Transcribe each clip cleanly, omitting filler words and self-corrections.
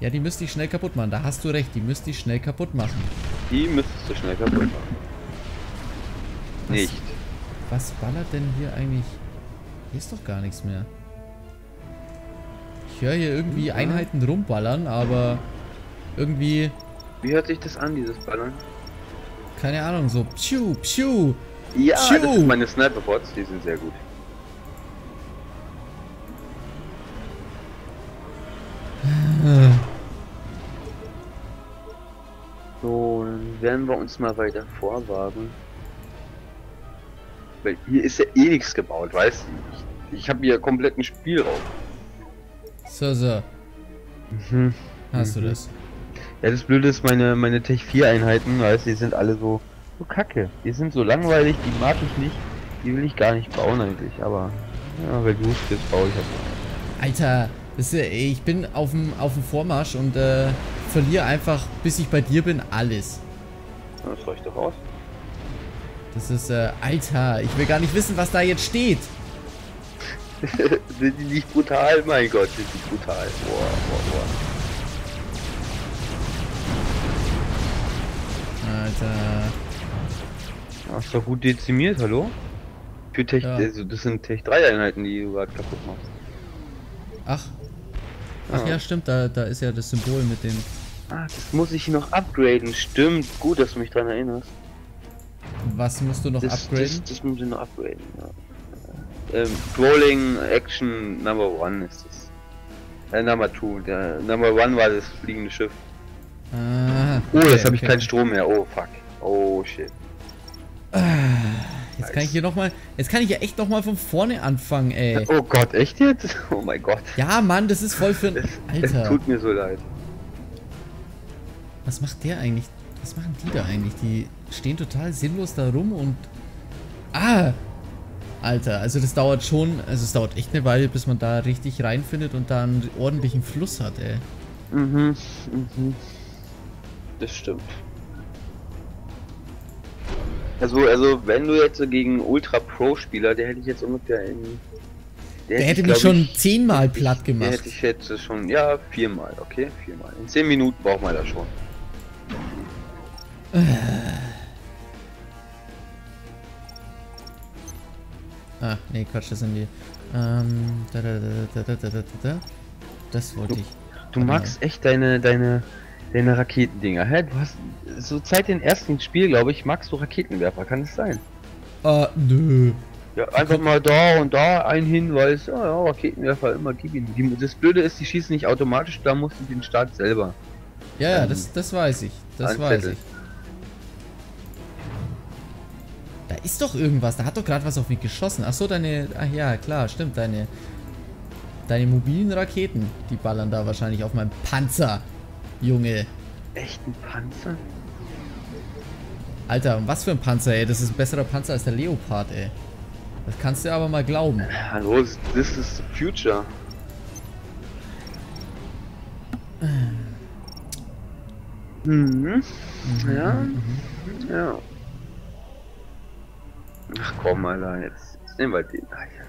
Ja, die müsste ich schnell kaputt machen. Da hast du recht, die müsste ich schnell kaputt machen. Die müsstest du schnell kaputt machen. Nicht. Was ballert denn hier eigentlich? Hier ist doch gar nichts mehr. Ich höre hier irgendwie Einheiten rumballern, aber irgendwie... Wie hört sich das an, dieses Ballern? Keine Ahnung, so pschu, pschu. Ja, pschu. das sind meine Sniper-Bots, die sind sehr gut. So, dann werden wir uns mal weiter vorwagen. Weil hier ist ja eh nichts gebaut, weißt du? Ich habe hier kompletten Spielraum. So. Hast du das? Ja, das Blöde ist, meine Tech 4 Einheiten, weißt du, die sind alle so kacke. Die sind so langweilig, die mag ich nicht. Die will ich gar nicht bauen eigentlich, aber ja, weil du es bist, baue ich halt. Alter, das ist, ich bin auf dem Vormarsch und verliere einfach, bis ich bei dir bin, alles. Das reicht doch aus. Das ist, Alter, ich will gar nicht wissen, was da jetzt steht. Sind die nicht brutal? Mein Gott, sind die brutal. Boah. Alter. Ach, ist doch gut dezimiert, hallo? Für Tech, Ja. also das sind Tech 3 Einheiten, die du gerade kaputt machst. Ach ja, stimmt, da ist ja das Symbol mit dem... Ah, das muss ich noch upgraden, stimmt. Gut, dass du mich dran erinnerst. Was musst du noch upgraden? Das muss ich noch upgraden, ja. Rolling Action Number 1 ist das. Number 2. Der Number 1 war das fliegende Schiff. Ah, Oh, okay, jetzt habe ich okay. keinen Strom mehr. Oh, fuck. Oh, shit. Jetzt kann ich hier nochmal... Jetzt kann ich ja echt nochmal von vorne anfangen, ey. Oh Gott, echt jetzt? Oh mein Gott. Ja, Mann, das ist voll für... Es Alter, tut mir so leid. was macht der eigentlich? Was machen die da eigentlich? Die stehen total sinnlos da rum und... Ah! Alter, also das dauert schon... Also es dauert echt eine Weile, bis man da richtig reinfindet und da einen ordentlichen Fluss hat, ey. Mhm. Das stimmt. Also wenn du jetzt so gegen Ultra Pro Spieler, der hätte ich jetzt ungefähr in... Der hätte mich schon 10-mal platt Der gemacht. hätte ich jetzt schon, ja, 4-mal, okay? 4-mal. In 10 Minuten braucht man das schon. Ah, nee, Quatsch, das sind die. Das wollte ich. Du magst echt deine Raketendinger, hä? Du hast so seit dem ersten Spiel, glaube ich, magst du Raketenwerfer, kann es sein? Nö. Ja, einfach mal da und da ein Hinweis, ja, Raketenwerfer, immer gib ihn. Das Blöde ist, die schießen nicht automatisch, da musst du den Start selber. Ja, das weiß ich. Das weiß anzetteln. ich. Da ist doch irgendwas, da hat doch gerade was auf mich geschossen. Ach so, deine... Ach ja, klar, stimmt, deine mobilen Raketen, die ballern da wahrscheinlich auf meinem Panzer, Junge. Echt ein Panzer? Alter, was für ein Panzer, ey. Das ist ein besserer Panzer als der Leopard, ey. Das kannst du aber mal glauben. Hallo, this is the future. Ja. Ach komm, Alter, jetzt nehmen wir den.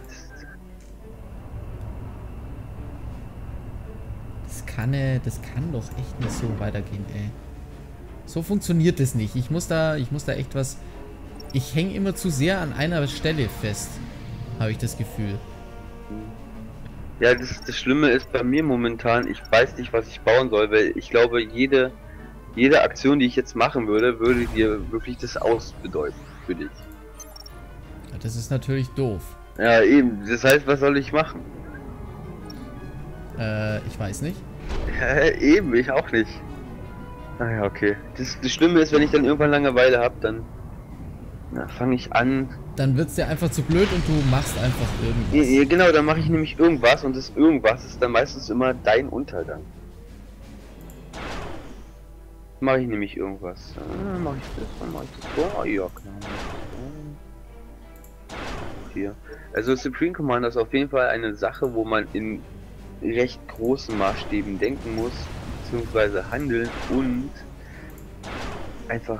Das kann doch echt nicht so weitergehen, ey. So funktioniert es nicht. Ich muss da echt was... Ich hänge immer zu sehr an einer Stelle fest. Habe ich das Gefühl. Ja, das Schlimme ist bei mir momentan, ich weiß nicht, was ich bauen soll, weil ich glaube, jede Aktion, die ich jetzt machen würde dir wirklich das Aus bedeuten für dich. Ja, das ist natürlich doof. Ja, eben. Das heißt, was soll ich machen? Ich weiß nicht. Ja, eben, ich auch nicht. Ah ja, okay. Das Schlimme ist, wenn ich dann irgendwann Langeweile habe, dann fange ich an. Dann wird's dir einfach zu blöd und du machst einfach irgendwas. Ja, genau, dann mache ich nämlich irgendwas und das irgendwas ist dann meistens immer dein Untergang. Mache ich nämlich irgendwas. Dann mache ich das, dann mache ich das so. Ah, ja, klar. Hier. Also Supreme Commander ist auf jeden Fall eine Sache, wo man in recht großen Maßstäben denken muss, beziehungsweise handeln und einfach,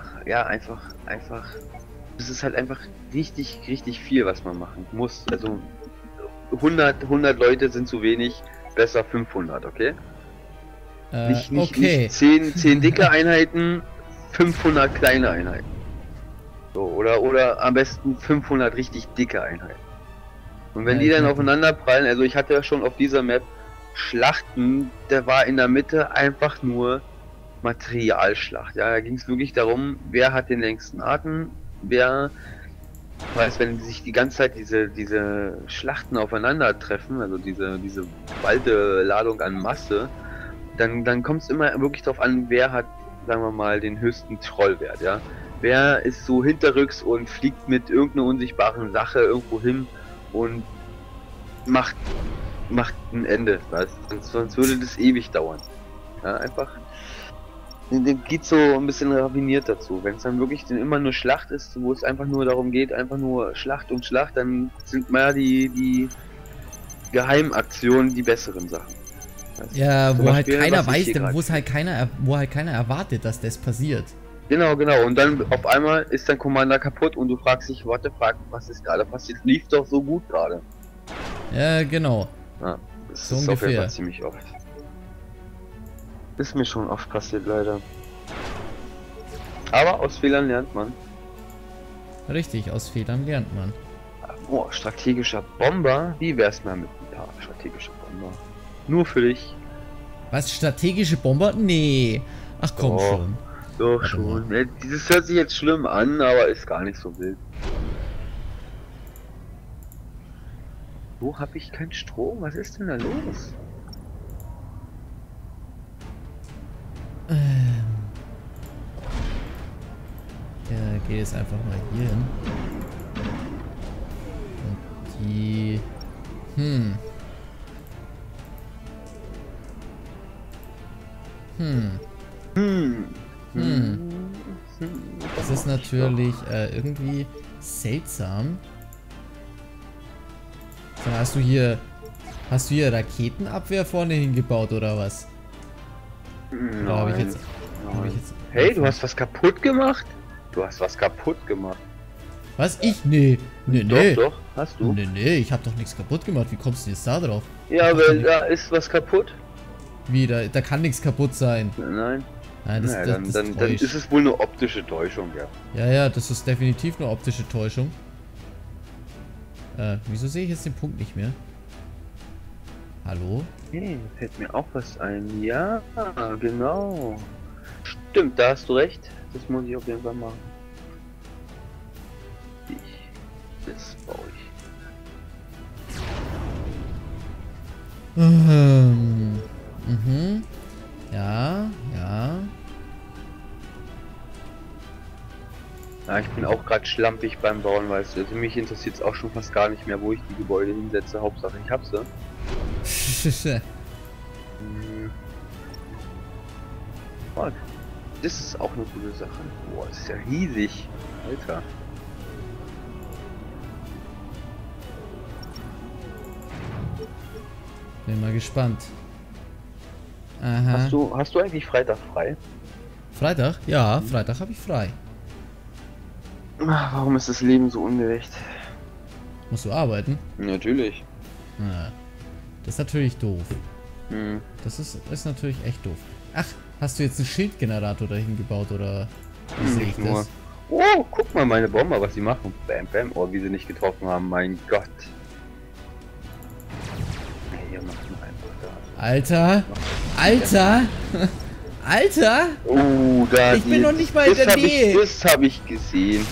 es ist halt einfach richtig viel, was man machen muss. Also 100 Leute sind zu wenig, besser 500, okay? Okay. Nicht 10 dicke Einheiten, 500 kleine Einheiten. So, oder am besten 500 richtig dicke Einheiten. Und wenn Ja, die ich dann merke. aufeinander prallen, also ich hatte ja schon auf dieser Map Schlachten, da war in der Mitte einfach nur Materialschlacht. Ja, da ging es wirklich darum, wer hat den längsten Atem, wer weiß, wenn sich die ganze Zeit diese Schlachten aufeinandertreffen, also diese geballte Ladung an Masse, dann kommt es immer wirklich darauf an, wer hat, sagen wir mal, den höchsten Trollwert, ja. Wer ist so hinterrücks und fliegt mit irgendeiner unsichtbaren Sache irgendwo hin und macht ein Ende, weißt? Sonst würde das ewig dauern. Ja, einfach. Dann geht so ein bisschen raffiniert dazu. Wenn es dann wirklich dann immer nur Schlacht ist, wo es einfach nur darum geht, einfach nur Schlacht und Schlacht, dann sind mehr die Geheimaktionen die besseren Sachen. Weißt? Ja, Zum wo halt Beispiel, keiner was ich weiß, hier wo gerade halt keiner erwartet, dass das passiert. Genau. Und dann auf einmal ist dein Commander kaputt und du fragst dich, what the fuck, was ist gerade passiert? Lief doch so gut gerade. Ja, genau. Ja, das So ist auf jeden ungefähr. Fall ziemlich oft. Ist mir schon oft passiert, leider. Aber aus Fehlern lernt man. Richtig, aus Fehlern lernt man. Boah, strategischer Bomber. Wie wär's mal mit ein paar strategischer Bomber? Nur für dich. Was, strategische Bomber? Nee. Ach komm Oh. schon. Doch Warte schon. Ja, dieses hört sich jetzt schlimm an, aber ist gar nicht so wild. Wo habe ich keinen Strom? Was ist denn da los? Ja, geht jetzt einfach mal hier hin. Und die... Hm. Das ist natürlich irgendwie seltsam. So, hast du hier Raketenabwehr vorne hingebaut oder was? Oder habe ich jetzt... Hey, du hast was kaputt gemacht? Du hast was kaputt gemacht. Was? Ich? Nee. Nee. Doch, hast du. Nee, ich habe doch nichts kaputt gemacht. Wie kommst du jetzt da drauf? Ja, weil da ist was kaputt. Wie, da kann nichts kaputt sein. Nein. Nein, das, Naja, das dann täuscht. ist es wohl eine optische Täuschung, ja. Ja, das ist definitiv eine optische Täuschung. Wieso sehe ich jetzt den Punkt nicht mehr? Hallo? Hey, fällt mir auch was ein. Ja, genau. Stimmt, da hast du recht. Das muss ich auf jeden Fall machen. Das baue ich. Ja. Ja, ich bin auch gerade schlampig beim Bauen, weißt du. Also mich interessiert es auch schon fast gar nicht mehr, wo ich die Gebäude hinsetze. Hauptsache ich hab sie. Oh, das ist auch eine gute Sache. Boah, das ist ja riesig. Alter. Bin mal gespannt. Aha. Hast du eigentlich Freitag frei? Freitag? Ja, Freitag habe ich frei. Ach, warum ist das Leben so ungerecht? Musst du arbeiten? Natürlich. Ja. Das ist natürlich doof. Hm. Das ist natürlich echt doof. Ach, hast du jetzt einen Schildgenerator dahin gebaut oder wie sehe ich das? Oh, guck mal meine Bomber, was sie machen. Bam, bam. Oh, wie sie nicht getroffen haben. Mein Gott. Nee, hier macht man einfach da. Alter! Alter! Alter! Oh, da. Ich bin noch nicht mal in der Nähe. Das habe ich gesehen.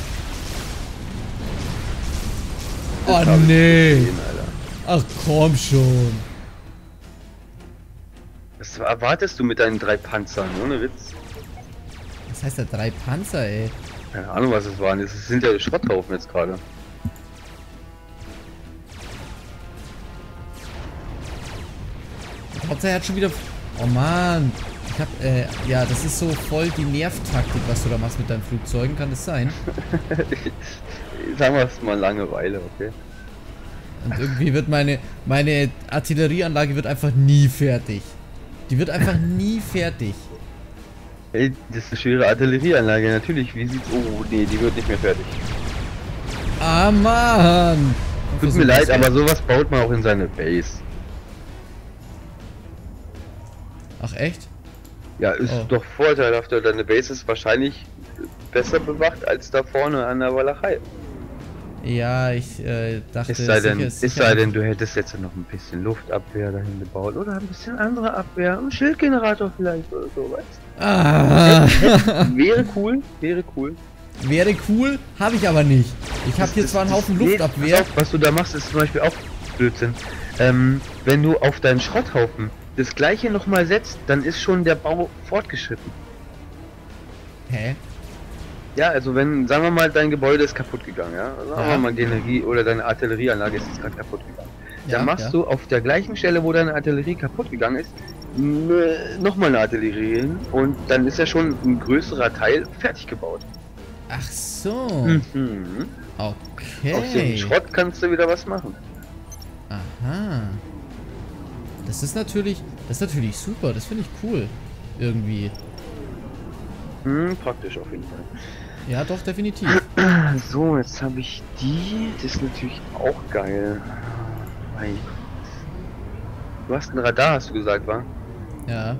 Oh Hab ich nee! gesehen, Alter. Ach komm schon! Was erwartest du mit deinen 3 Panzern? Ohne Witz. Was heißt da 3 Panzer, ey? Keine Ahnung, was es waren. Es sind ja Schrotthaufen jetzt gerade. Hauptsache er hat schon wieder... Oh Mann! Ich hab, ja, das ist so voll die Nervtaktik, was du da machst mit deinen Flugzeugen. Kann das sein? Sagen wir es mal Langeweile, okay? Und irgendwie wird meine Artillerieanlage wird einfach nie fertig. Die wird einfach nie fertig. Hey, das ist eine schwere Artillerieanlage, natürlich. Wie sieht's... Oh, nee, die wird nicht mehr fertig. Ah, Mann! Tut mir leid, aber sowas baut man auch in seine Base. Ach, echt? Ja, ist Oh. doch vorteilhafter. Deine Base ist wahrscheinlich besser bewacht als da vorne an der Walachei. Ja, ich dachte, Es sei sicher. denn, du hättest jetzt noch ein bisschen Luftabwehr dahin gebaut oder ein bisschen andere Abwehr, ein Schildgenerator vielleicht oder so, weißt Ah. du? Wäre cool, wäre cool. Wäre cool, habe ich aber nicht. Ich habe hier zwar einen Haufen Luftabwehr. Pass auf, was du da machst, ist zum Beispiel auch Blödsinn. Wenn du auf deinen Schrotthaufen das gleiche nochmal setzt, dann ist schon der Bau fortgeschritten. Hä? Ja, also wenn, sagen wir mal, dein Gebäude ist kaputt gegangen, ja? Sagen wir mal, die Energie oder deine Artillerieanlage ist jetzt gerade kaputt gegangen. Ja, Dann machst ja. du auf der gleichen Stelle, wo deine Artillerie kaputt gegangen ist, nochmal eine Artillerie hin und dann ist ja schon ein größerer Teil fertig gebaut. Ach so. Mhm. Okay. Aus dem Schrott kannst du wieder was machen. Aha. Das ist natürlich super. Das finde ich cool. Irgendwie. Praktisch auf jeden Fall. Ja, doch, definitiv. So, jetzt habe ich die. Das ist natürlich auch geil. Mein Gott. Du hast ein Radar, hast du gesagt, wa? Ja.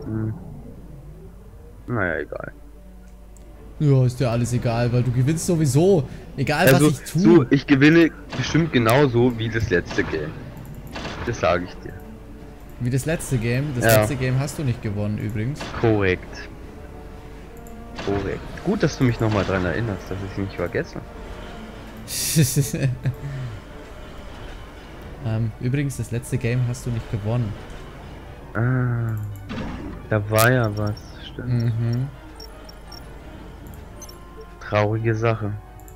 Naja, egal. Ja, ist dir alles egal, weil du gewinnst sowieso. Egal, Also, was ich tue. so, ich gewinne bestimmt genauso wie das letzte Game. Das sage ich dir. Wie das letzte Game. Das Ja. letzte Game hast du nicht gewonnen, übrigens. Korrekt. Korrekt. Gut, dass du mich nochmal dran erinnerst, dass ich nicht vergesse. Übrigens, das letzte Game hast du nicht gewonnen. Ah, da war ja was. Stimmt. Mhm. Traurige Sache.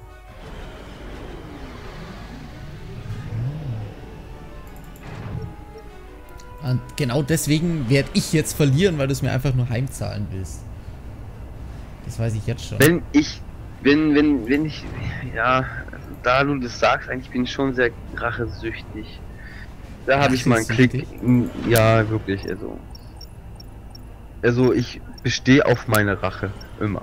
Und genau deswegen werde ich jetzt verlieren, weil du es mir einfach nur heimzahlen willst. Das weiß ich jetzt schon. Wenn ich, ja, da du das sagst, eigentlich bin ich schon sehr rachesüchtig. Da habe ich mal einen Klick. Ja, wirklich, also ich bestehe auf meine Rache, immer.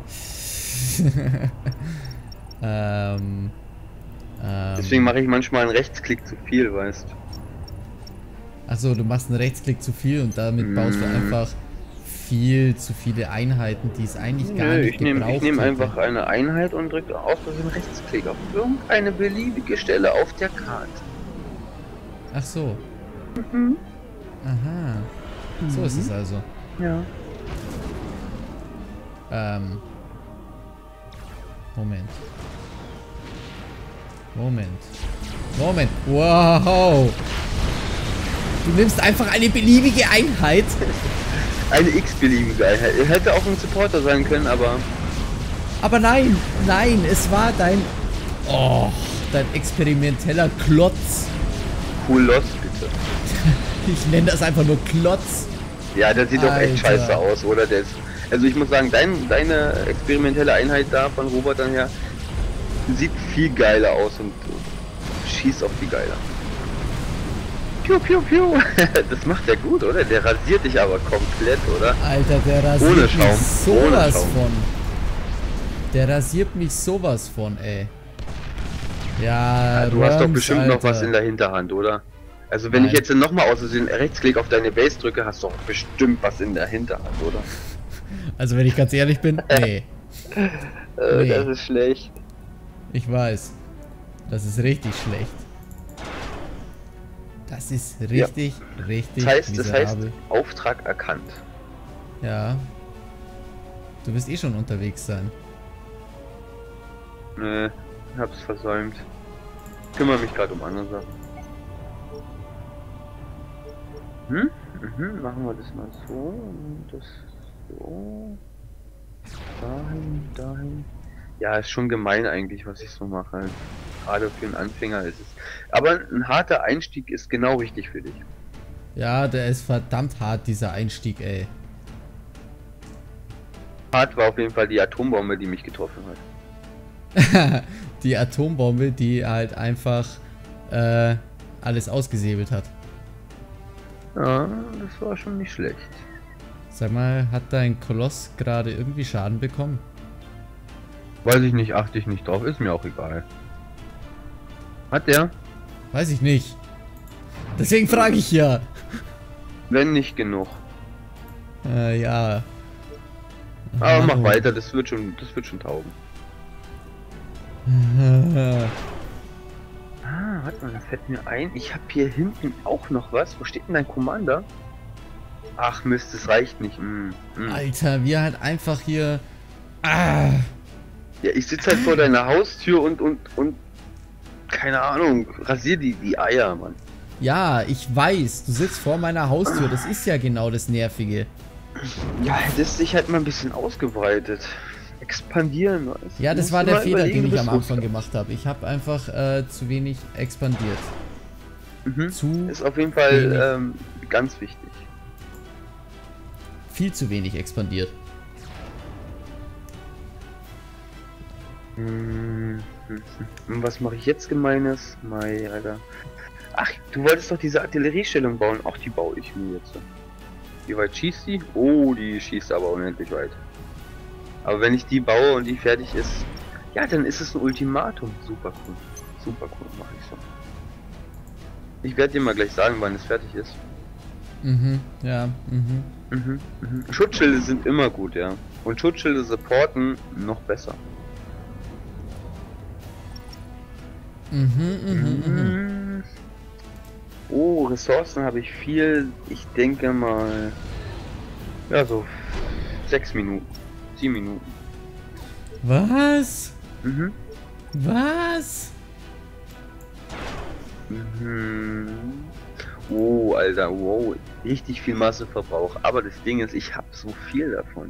Deswegen mache ich manchmal einen Rechtsklick zu viel, weißt du. Achso, du machst einen Rechtsklick zu viel und damit baust du einfach viel zu viele Einheiten, die es eigentlich gar nicht gebraucht Ich nehme hätte. einfach eine Einheit und drücke aus Versehen Rechtsklick auf irgendeine beliebige Stelle auf der Karte. Ach so. Mhm. Aha. So ist es also. Ja. Moment. Moment. Wow. Du nimmst einfach eine beliebige Einheit. Eine x-beliebige Einheit. Er hätte auch ein Supporter sein können, aber... Aber nein, es war dein... Oh, dein experimenteller Klotz. Cool Lost, bitte. Ich nenne das einfach nur Klotz. Ja, der sieht doch echt Alter. scheiße aus, oder? Der ist, also ich muss sagen, deine experimentelle Einheit da von Robert dann her sieht viel geiler aus und schießt auch viel geiler. Piu, piu, piu. Das macht er gut, oder? Der rasiert dich aber komplett, oder? Alter, der rasiert Ohne mich Schaum, ohne sowas Schaum. von. Der rasiert mich sowas von, ey. Ja, Du hast doch Röms, bestimmt noch was Alter. in der Hinterhand, oder? Also wenn ich Nein. jetzt nochmal aus Versehen Rechtsklick auf deine Base drücke, hast du doch bestimmt was in der Hinterhand, oder? Also wenn ich ganz ehrlich bin, nee. Nee. Das ist schlecht. Ich weiß. Das ist richtig schlecht. Das ist richtig Das heißt miserabel. Auftrag erkannt. Ja. Du wirst eh schon unterwegs sein. Nö, hab's versäumt. Kümmere mich gerade um andere Sachen. Machen wir das mal so und das so. Dahin. Ja, ist schon gemein eigentlich, was ich so mache. Halt. Gerade für einen Anfänger ist es. Aber ein harter Einstieg ist genau richtig für dich. Ja, der ist verdammt hart, dieser Einstieg, ey. Hart war auf jeden Fall die Atombombe, die mich getroffen hat. Die Atombombe, die halt einfach alles ausgesäbelt hat. Ja, das war schon nicht schlecht. Sag mal, hat dein Koloss gerade irgendwie Schaden bekommen? Weiß ich nicht, achte ich nicht drauf, ist mir auch egal. Hat der? Weiß ich nicht. Deswegen frage ich ja. Wenn nicht genug. Ja. Aber mach Mann. weiter, das wird schon taugen. Ah, warte mal, da fällt mir ein, ich habe hier hinten auch noch was. Wo steht denn dein Commander? Ach Mist, das reicht nicht. Alter, wir halt einfach hier... Ah. Ja, ich sitze halt vor deiner Haustür und keine Ahnung, rasier die Eier, Mann. Ja, ich weiß, du sitzt vor meiner Haustür, das ist ja genau das Nervige. Ja, hättest dich halt mal ein bisschen ausgebreitet. Expandieren, weißt du? Ja, das Musst war du der mal Fehler, überlegen, den ich du am bist Anfang gemacht habe. Ich habe einfach zu wenig expandiert. Zu Ist auf jeden Fall ganz wichtig. viel zu wenig expandiert. Und was mache ich jetzt Gemeines? Mei, Alter. Ach, du wolltest doch diese Artilleriestellung bauen. Ach, die baue ich mir jetzt. Wie weit schießt die? Oh, die schießt aber unendlich weit. Aber wenn ich die baue und die fertig ist, ja, dann ist es ein Ultimatum. Super cool. Super cool, mache ich so. Ich werde dir mal gleich sagen, wann es fertig ist. Ja, Schutzschilde sind immer gut, ja. Und Schutzschilde supporten noch besser. Oh, Ressourcen habe ich viel. Ich denke mal, ja, so 6 Minuten, 7 Minuten. Was? Was? Oh, Alter, wow, richtig viel Masseverbrauch. Aber das Ding ist, ich habe so viel davon.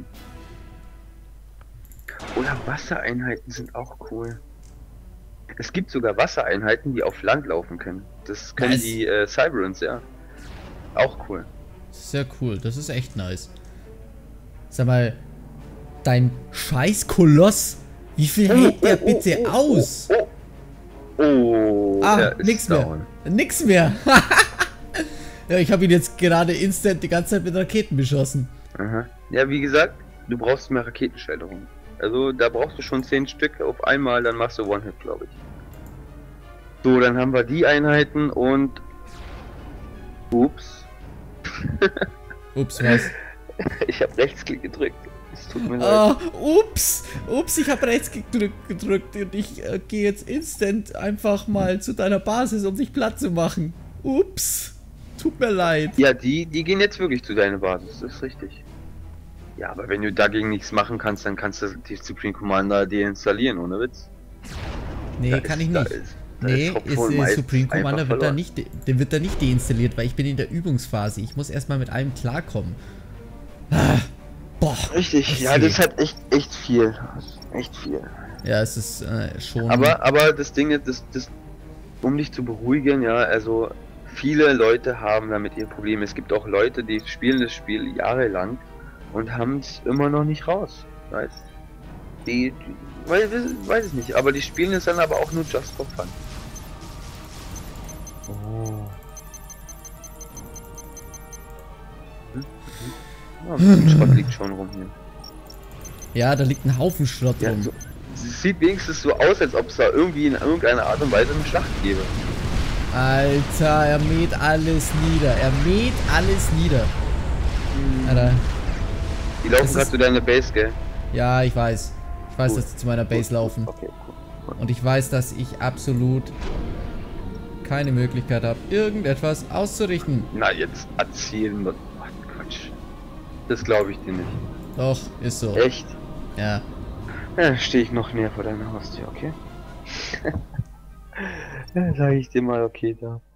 Oder Wassereinheiten sind auch cool. Es gibt sogar Wassereinheiten, die auf Land laufen können. Das können Was? die Cyberons, ja. Auch cool. Sehr cool, das ist echt nice. Sag mal, dein scheiß Koloss, wie viel hält der bitte aus? Oh, nix mehr. Nix mehr. Ja, ich habe ihn jetzt gerade instant die ganze Zeit mit Raketen beschossen. Aha. Ja, wie gesagt, du brauchst mehr Raketensteuerung. Also da brauchst du schon 10 Stück auf einmal, dann machst du One-Hit, glaube ich. So, dann haben wir die Einheiten und... Ups. Ups, was? Ich habe Rechtsklick gedrückt. Es tut mir leid. Ups, ich habe Rechtsklick gedrückt und ich gehe jetzt instant einfach mal zu deiner Basis, um dich platt zu machen. Ups, tut mir leid. Ja, die gehen jetzt wirklich zu deiner Basis, das ist richtig. Ja, aber wenn du dagegen nichts machen kannst, dann kannst du die Supreme Commander deinstallieren, ohne Witz. Nee, kann ich nicht. Nee, Supreme Commander wird da nicht, der wird da nicht deinstalliert, weil ich bin in der Übungsphase. Ich muss erstmal mit allem klarkommen. Boah. Richtig, ja, das hat echt viel. Echt viel. Ja, es ist schon... Aber das Ding ist, um dich zu beruhigen, ja, also viele Leute haben damit ihre Probleme. Es gibt auch Leute, die spielen das Spiel jahrelang und haben es immer noch nicht raus, weißt die weiß ich nicht, aber die spielen es dann aber auch nur just for fun. Oh. Ja, Schrott liegt schon rum hier. Ja, da liegt ein Haufen Schrott rum. So, es sieht wenigstens so aus, als ob es da irgendwie in irgendeiner Art und Weise eine Schlacht gäbe. Alter, er mäht alles nieder. Er mäht alles nieder. Alter. Die laufen gerade zu deiner Base, gell? Ja, ich weiß. Ich weiß, dass sie zu meiner Base laufen. Okay, cool. Und ich weiß, dass ich absolut keine Möglichkeit habe, irgendetwas auszurichten. Na, jetzt erzählen wir. Ach, Quatsch. Das glaube ich dir nicht. Doch, ist so. Echt? Ja. Ja, stehe ich noch näher vor deiner Haustür, okay? Dann sage ich dir mal, okay, da.